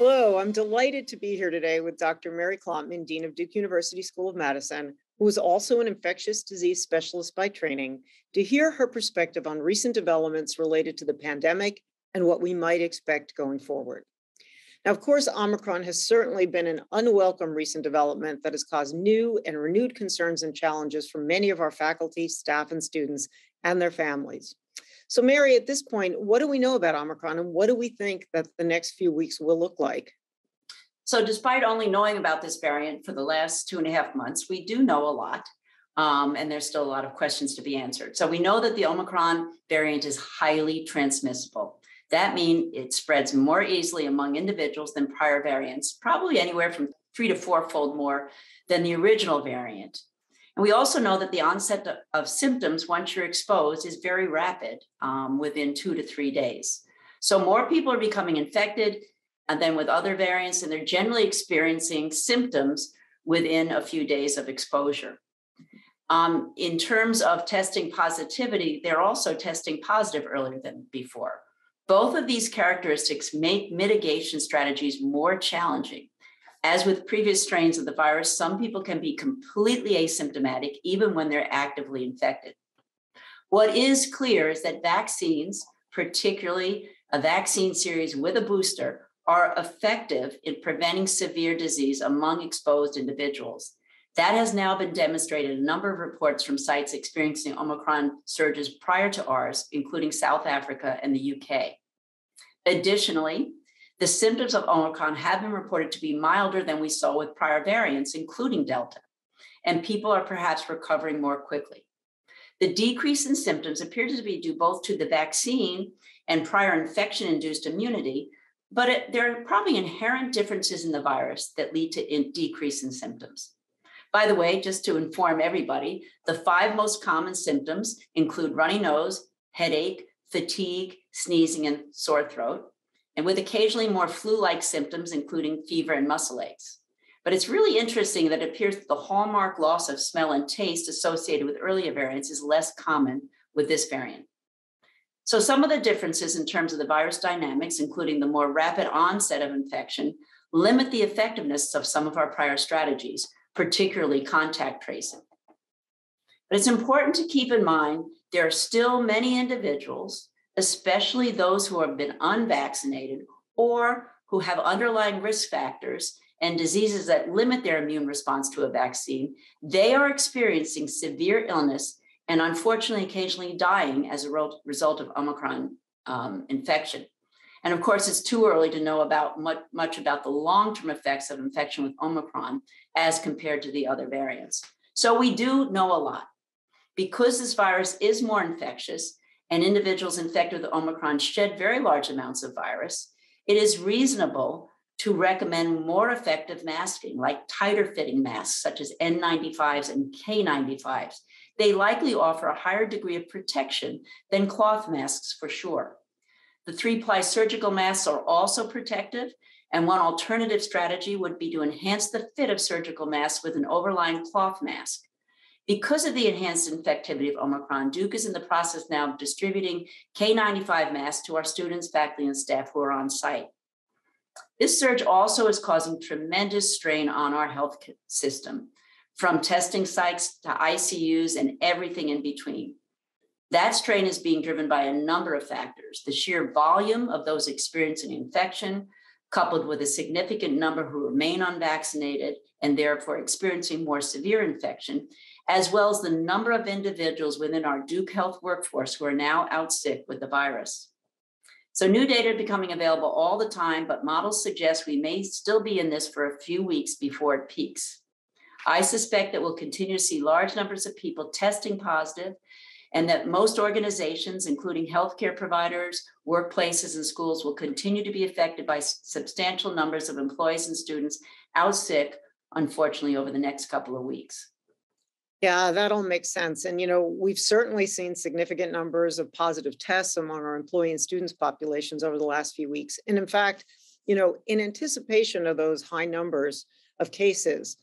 Hello, I'm delighted to be here today with Dr. Mary Klotman, Dean of Duke University School of Medicine, who is also an infectious disease specialist by training, to hear her perspective on recent developments related to the pandemic and what we might expect going forward. Now, of course, Omicron has certainly been an unwelcome recent development that has caused new and renewed concerns and challenges for many of our faculty, staff, and students and their families. So, Mary, at this point, what do we know about Omicron and what do we think that the next few weeks will look like? So despite only knowing about this variant for the last 2.5 months, we do know a lot, and there's still a lot of questions to be answered. So we know that the Omicron variant is highly transmissible. That means it spreads more easily among individuals than prior variants, probably anywhere from 3 to 4-fold more than the original variant. And we also know that the onset of symptoms once you're exposed is very rapid, within 2 to 3 days. So more people are becoming infected than with other variants, and they're generally experiencing symptoms within a few days of exposure. In terms of testing positivity, they're also testing positive earlier than before. Both of these characteristics make mitigation strategies more challenging. As with previous strains of the virus, some people can be completely asymptomatic even when they're actively infected. What is clear is that vaccines, particularly a vaccine series with a booster, are effective in preventing severe disease among exposed individuals. That has now been demonstrated in a number of reports from sites experiencing Omicron surges prior to ours, including South Africa and the UK. Additionally, the symptoms of Omicron have been reported to be milder than we saw with prior variants, including Delta, and people are perhaps recovering more quickly. The decrease in symptoms appears to be due both to the vaccine and prior infection-induced immunity, but there are probably inherent differences in the virus that lead to a decrease in symptoms. By the way, just to inform everybody, the 5 most common symptoms include runny nose, headache, fatigue, sneezing, and sore throat, and with occasionally more flu-like symptoms, including fever and muscle aches. But it's really interesting that it appears that the hallmark loss of smell and taste associated with earlier variants is less common with this variant. So some of the differences in terms of the virus dynamics, including the more rapid onset of infection, limit the effectiveness of some of our prior strategies, particularly contact tracing. But it's important to keep in mind there are still many individuals, especially those who have been unvaccinated or who have underlying risk factors and diseases that limit their immune response to a vaccine. They are experiencing severe illness and unfortunately occasionally dying as a result of Omicron infection. And of course, it's too early to know about much about the long-term effects of infection with Omicron as compared to the other variants. So we do know a lot. Because this virus is more infectious and individuals infected with Omicron shed very large amounts of virus, it is reasonable to recommend more effective masking, like tighter fitting masks, such as N95s and K95s. They likely offer a higher degree of protection than cloth masks for sure. The 3-ply surgical masks are also protective, and one alternative strategy would be to enhance the fit of surgical masks with an overlying cloth mask. Because of the enhanced infectivity of Omicron, Duke is in the process now of distributing K95 masks to our students, faculty, and staff who are on site. This surge also is causing tremendous strain on our health system, from testing sites to ICUs and everything in between. That strain is being driven by a number of factors: the sheer volume of those experiencing infection, coupled with a significant number who remain unvaccinated and therefore experiencing more severe infection, as well as the number of individuals within our Duke Health workforce who are now out sick with the virus. So new data are becoming available all the time, but models suggest we may still be in this for a few weeks before it peaks. I suspect that we'll continue to see large numbers of people testing positive, and that most organizations, including healthcare providers, workplaces, and schools, will continue to be affected by substantial numbers of employees and students out sick, unfortunately, over the next couple of weeks. Yeah, that all makes sense. And, we've certainly seen significant numbers of positive tests among our employee and students populations over the last few weeks. And in fact, in anticipation of those high numbers of cases,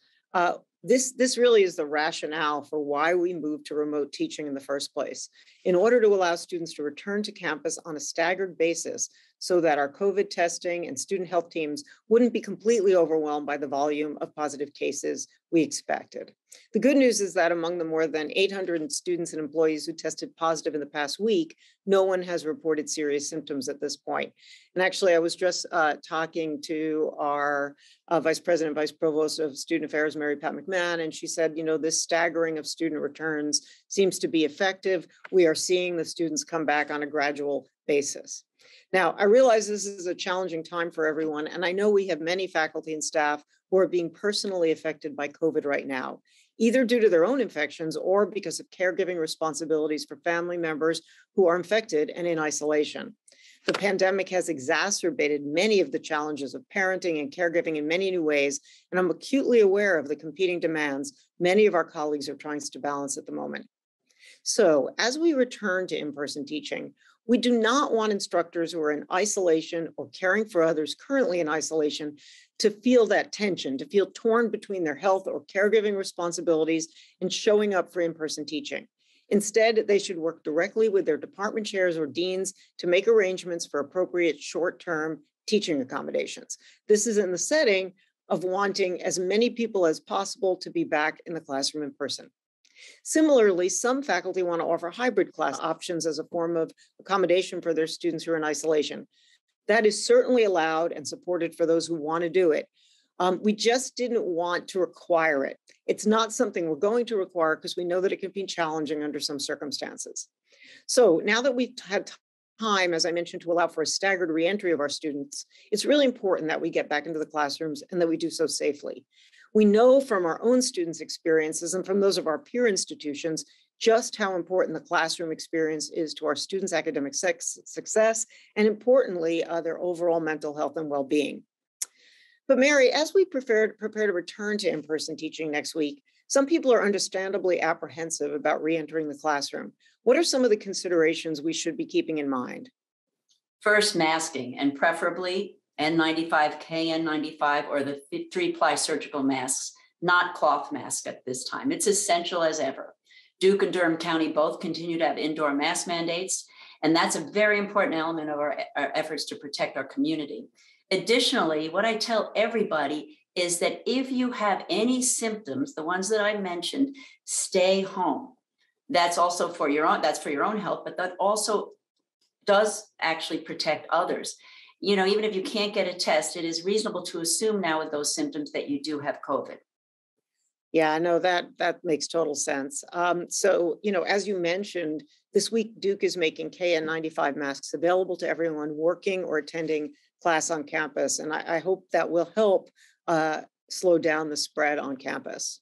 this really is the rationale for why we moved to remote teaching in the first place, in order to allow students to return to campus on a staggered basis so that our COVID testing and student health teams wouldn't be completely overwhelmed by the volume of positive cases we expected. The good news is that among the more than 800 students and employees who tested positive in the past week, no one has reported serious symptoms at this point. And actually, I was just talking to our Vice President, Vice Provost of Student Affairs, Mary Pat McMahon, and she said, this staggering of student returns seems to be effective. We are seeing the students come back on a gradual basis. Now, I realize this is a challenging time for everyone, and I know we have many faculty and staff who are being personally affected by COVID right now, either due to their own infections or because of caregiving responsibilities for family members who are infected and in isolation. The pandemic has exacerbated many of the challenges of parenting and caregiving in many new ways, and I'm acutely aware of the competing demands many of our colleagues are trying to balance at the moment. So, as we return to in-person teaching, we do not want instructors who are in isolation or caring for others currently in isolation to feel that tension, to feel torn between their health or caregiving responsibilities and showing up for in-person teaching. Instead, they should work directly with their department chairs or deans to make arrangements for appropriate short-term teaching accommodations. This is in the setting of wanting as many people as possible to be back in the classroom in person. Similarly, some faculty want to offer hybrid class options as a form of accommodation for their students who are in isolation. That is certainly allowed and supported for those who want to do it. We just didn't want to require it. It's not something we're going to require because we know that it can be challenging under some circumstances. So now that we've had time, as I mentioned, to allow for a staggered reentry of our students, it's really important that we get back into the classrooms and that we do so safely. We know from our own students' experiences and from those of our peer institutions just how important the classroom experience is to our students' academic success and, importantly, their overall mental health and well-being. But Mary, as we prepare to return to in-person teaching next week, some people are understandably apprehensive about re-entering the classroom. What are some of the considerations we should be keeping in mind? First, masking, and preferably N95, KN95, or the 3-ply surgical masks, not cloth masks at this time. It's essential as ever. Duke and Durham County both continue to have indoor mask mandates, and that's a very important element of our efforts to protect our community. Additionally, what I tell everybody is that if you have any symptoms, the ones that I mentioned, stay home. That's also for your own health, but that also does actually protect others. Even if you can't get a test, it is reasonable to assume now with those symptoms that you do have COVID. Yeah, no, that makes total sense. So, as you mentioned, this week, Duke is making KN95 masks available to everyone working or attending class on campus. And I hope that will help slow down the spread on campus.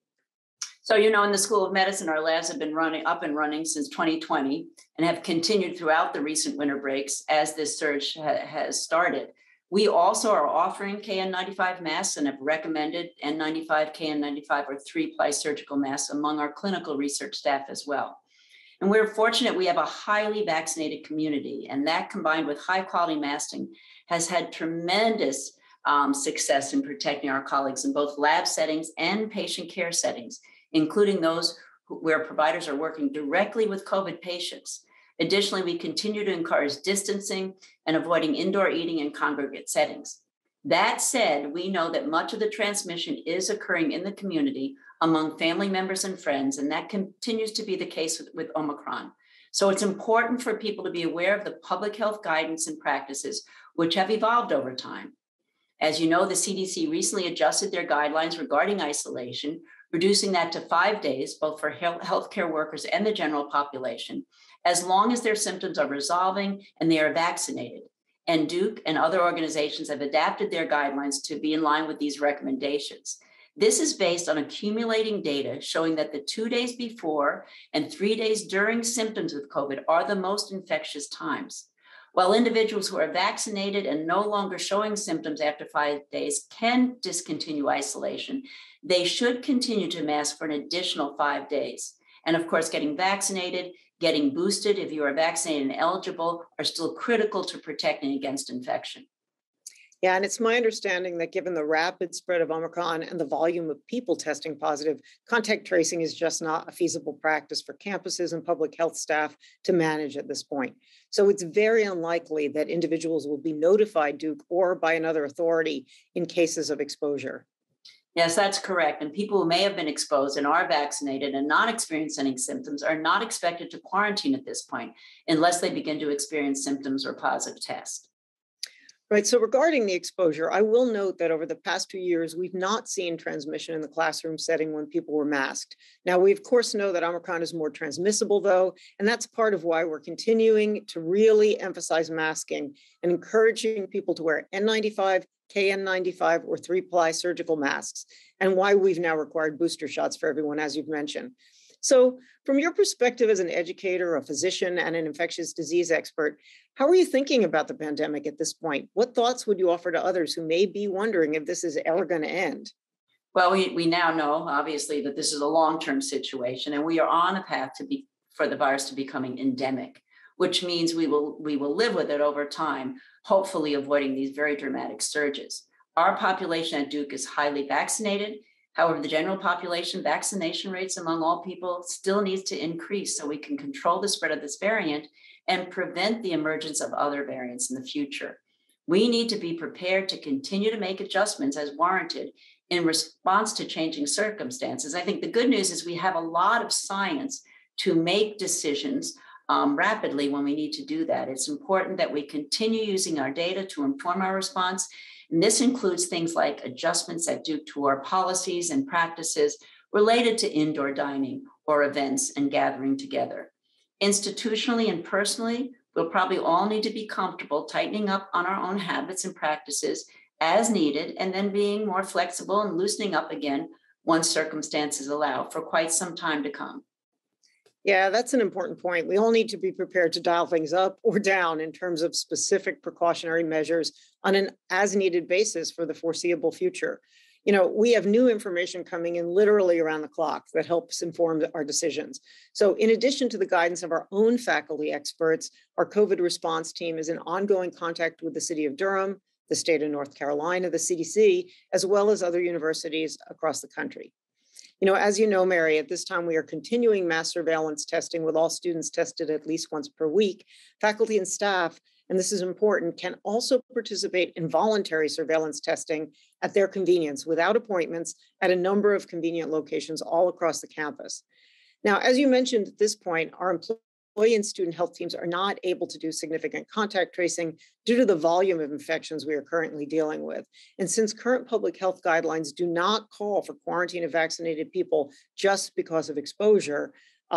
So, in the School of Medicine, our labs have been up and running since 2020 and have continued throughout the recent winter breaks as this surge has started. We also are offering KN95 masks and have recommended N95, KN95, or 3-ply surgical masks among our clinical research staff as well. And we're fortunate we have a highly vaccinated community, and that combined with high quality masking has had tremendous success in protecting our colleagues in both lab settings and patient care settings, including those where providers are working directly with COVID patients. Additionally, we continue to encourage distancing and avoiding indoor eating in congregate settings. That said, we know that much of the transmission is occurring in the community among family members and friends, and that continues to be the case with Omicron. So it's important for people to be aware of the public health guidance and practices, which have evolved over time. As you know, the CDC recently adjusted their guidelines regarding isolation, reducing that to 5 days, both for healthcare workers and the general population, as long as their symptoms are resolving and they are vaccinated. And Duke and other organizations have adapted their guidelines to be in line with these recommendations. This is based on accumulating data showing that the 2 days before and 3 days during symptoms of COVID are the most infectious times. While individuals who are vaccinated and no longer showing symptoms after 5 days can discontinue isolation, they should continue to mask for an additional 5 days. And of course, getting vaccinated, getting boosted if you are vaccinated and eligible are still critical to protecting against infection. Yeah, and it's my understanding that given the rapid spread of Omicron and the volume of people testing positive, contact tracing is just not a feasible practice for campuses and public health staff to manage at this point. So it's very unlikely that individuals will be notified, Duke, or by another authority in cases of exposure. Yes, that's correct. And people who may have been exposed and are vaccinated and not experience any symptoms are not expected to quarantine at this point unless they begin to experience symptoms or positive test. Right. So regarding the exposure, I will note that over the past 2 years, we've not seen transmission in the classroom setting when people were masked. Now, we of course know that Omicron is more transmissible, though, and that's part of why we're continuing to really emphasize masking and encouraging people to wear N95, KN95, or three-ply surgical masks, and why we've now required booster shots for everyone, as you've mentioned. So from your perspective as an educator, a physician, and an infectious disease expert, how are you thinking about the pandemic at this point? What thoughts would you offer to others who may be wondering if this is ever going to end? Well, we now know, obviously, that this is a long-term situation, and we are on a path for the virus to becoming endemic, which means we will live with it over time, hopefully avoiding these very dramatic surges. Our population at Duke is highly vaccinated. However, the general population vaccination rates among all people still needs to increase so we can control the spread of this variant and prevent the emergence of other variants in the future. We need to be prepared to continue to make adjustments as warranted in response to changing circumstances. I think the good news is we have a lot of science to make decisions rapidly when we need to do that. It's important that we continue using our data to inform our response. And this includes things like adjustments at Duke to our policies and practices related to indoor dining or events and gathering together. Institutionally and personally, we'll probably all need to be comfortable tightening up on our own habits and practices as needed, and then being more flexible and loosening up again once circumstances allow for quite some time to come. Yeah, that's an important point. We all need to be prepared to dial things up or down in terms of specific precautionary measures on an as needed basis for the foreseeable future. You know, we have new information coming in literally around the clock that helps inform our decisions. So in addition to the guidance of our own faculty experts, our COVID response team is in ongoing contact with the city of Durham, the state of North Carolina, the CDC, as well as other universities across the country. You know, as you know, Mary, at this time, we are continuing mass surveillance testing with all students tested at least once per week. Faculty and staff, and this is important, can also participate in voluntary surveillance testing at their convenience without appointments at a number of convenient locations all across the campus. Now, as you mentioned at this point, our employee and student health teams are not able to do significant contact tracing due to the volume of infections we are currently dealing with. And since current public health guidelines do not call for quarantine of vaccinated people just because of exposure,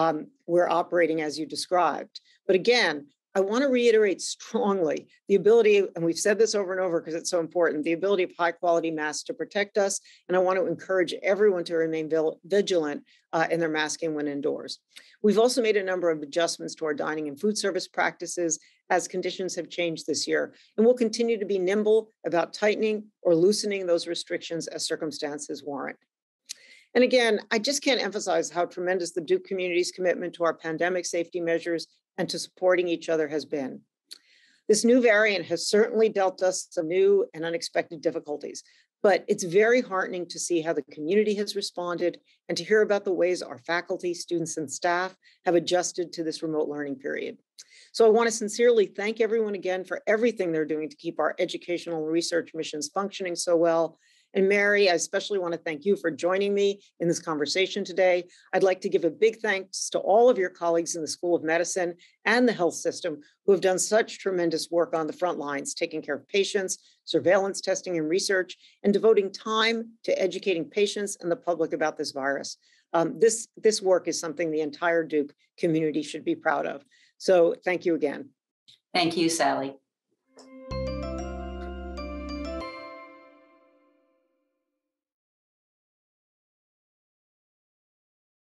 we're operating as you described. But again, I want to reiterate strongly the ability, and we've said this over and over because it's so important, the ability of high quality masks to protect us. And I want to encourage everyone to remain vigilant in their masking when indoors. We've also made a number of adjustments to our dining and food service practices as conditions have changed this year. And we'll continue to be nimble about tightening or loosening those restrictions as circumstances warrant. And again, I just can't emphasize how tremendous the Duke community's commitment to our pandemic safety measures and to supporting each other has been. This new variant has certainly dealt us some new and unexpected difficulties, but it's very heartening to see how the community has responded and to hear about the ways our faculty, students, and staff have adjusted to this remote learning period. So I want to sincerely thank everyone again for everything they're doing to keep our educational and research missions functioning so well. And Mary, I especially want to thank you for joining me in this conversation today. I'd like to give a big thanks to all of your colleagues in the School of Medicine and the health system who have done such tremendous work on the front lines, taking care of patients, surveillance testing and research, and devoting time to educating patients and the public about this virus. This work is something the entire Duke community should be proud of. So thank you again. Thank you, Sally.